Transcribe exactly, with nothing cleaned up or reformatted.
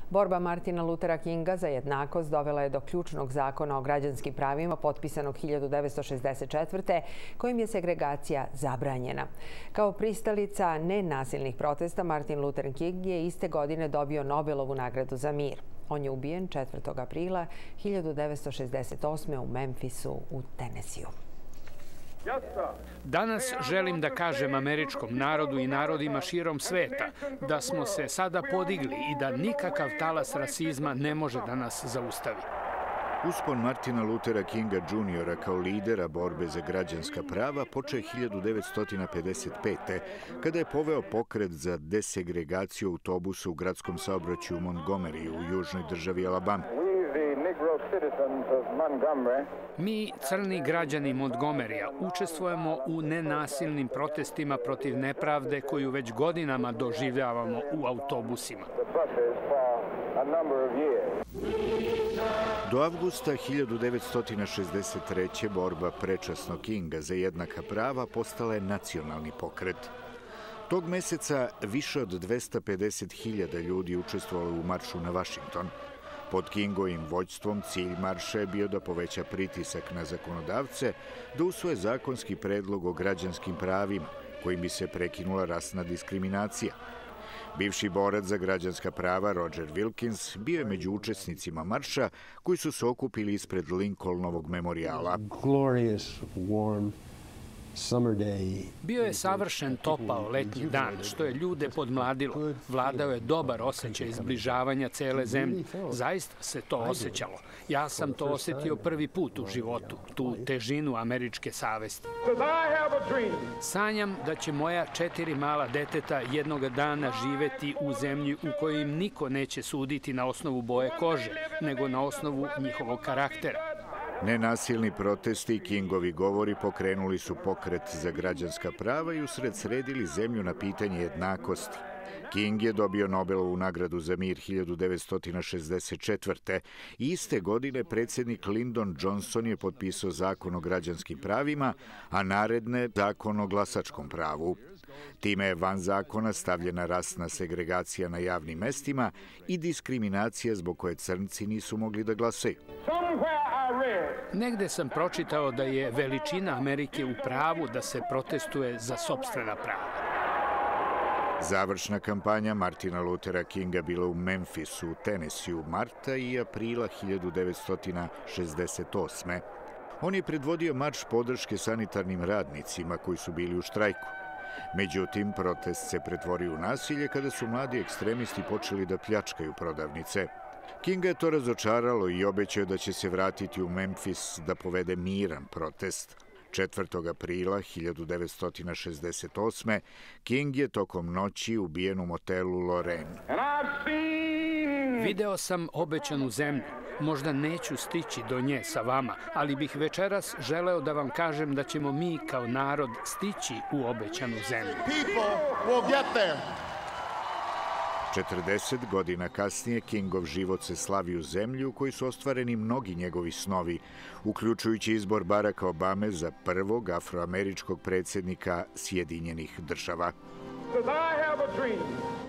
Borba Martina Luthera Kinga za jednakost dovela je do ključnog zakona o građanskim pravima potpisanog hiljadu devetsto šezdeset četvrte kojim je segregacija zabranjena. Kao pristalica nenasilnih protesta, Martin Luther King je iste godine dobio Nobelovu nagradu za mir. On je ubijen četvrtog aprila hiljadu devetsto šezdeset osme u Memphisu u Tenesiju. Danas želim da kažem američkom narodu i narodima širom sveta da smo se sada podigli i da nikakav talas rasizma ne može da nas zaustavi. Uspon Martina Luthera Kinga juniora kao lidera borbe za građanska prava počeo hiljadu devetsto pedeset pete. kada je poveo pokret za desegregaciju autobusa u gradskom saobraćaju u Montgomeryu u južnoj državi Alabama. Mi, crni građani Montgomerya, učestvujemo u nenasilnim protestima protiv nepravde koju već godinama doživljavamo u autobusima. Do avgusta hiljadu devetsto šezdeset treće. borba prečasno Kinga za jednaka prava postala je nacionalni pokret. Tog meseca više od dvesta pedeset hiljada ljudi učestvovalo u maršu na Vašington. Pod Kingovim vođstvom cilj marša je bio da poveća pritisak na zakonodavce da usvoje zakonski predlog o građanskim pravima, kojim bi se prekinula rasna diskriminacija. Bivši borac za građanska prava Roger Wilkins bio je među učesnicima marša koji su se okupili ispred Lincolnovog memorijala. Bio je savršen topao letnji dan, što je ljude podmladilo. Vladao je dobar osjećaj zbližavanja cele zemlje. Zaista se to osjećalo. Ja sam to osjetio prvi put u životu, tu težinu američke savesti. Sanjam da će moja četiri mala deteta jednoga dana živeti u zemlji u kojoj im niko neće suditi na osnovu boje kože, nego na osnovu njihovog karaktera. Nenasilni protesti i Kingovi govori pokrenuli su pokret za građanska prava i usred sredili zemlju na pitanje jednakosti. King je dobio Nobelovu nagradu za mir hiljadu devetsto šezdeset četvrte. Iste godine predsjednik Lyndon Johnson je potpisao zakon o građanskim pravima, a naredne zakon o glasačkom pravu. Time je van zakona stavljena rasna segregacija na javnim mestima i diskriminacija zbog koje crnci nisu mogli da glasaju. Negde sam pročitao da je veličina Amerike u pravu da se protestuje za sopstvena prava. Završna kampanja Martina Luthera Kinga bila u Memphisu u Tenesiju marta i aprila hiljadu devetsto šezdeset osme. On je predvodio marš podrške sanitarnim radnicima koji su bili u štrajku. Međutim, protest se pretvorio u nasilje kada su mladi ekstremisti počeli da pljačkaju prodavnice. Kinga je to razočaralo i obećao da će se vratiti u Memphis da povede miran protest. četvrtog aprila hiljadu devetsto šezdeset osme. King je tokom noći ubijen u motelu Lorraine. Video sam obećanu zemlju. Možda neću stići do nje sa vama, ali bih večeras želeo da vam kažem da ćemo mi kao narod stići u obećanu zemlju. četrdeset godina kasnije Kingov život se slavi u zemlji u kojoj su ostvareni mnogi njegovi snovi, uključujući izbor Baracka Obame za prvog afroameričkog predsjednika Sjedinjenih država.